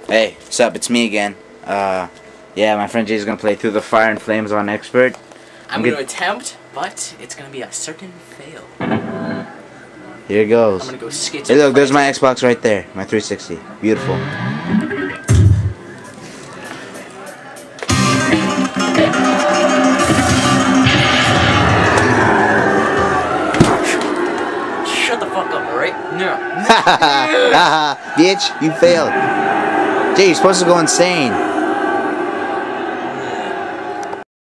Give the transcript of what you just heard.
Hey, what's up? It's me again. Yeah, my friend Jay's gonna play Through the Fire and Flames on Expert. I'm gonna attempt, but it's gonna be a certain fail. Here it goes. I'm gonna go skits. Hey, look, there's my Xbox right there. My 360. Beautiful. Shut the fuck up, alright? No. Bitch, you failed. Jay, you're supposed to go insane.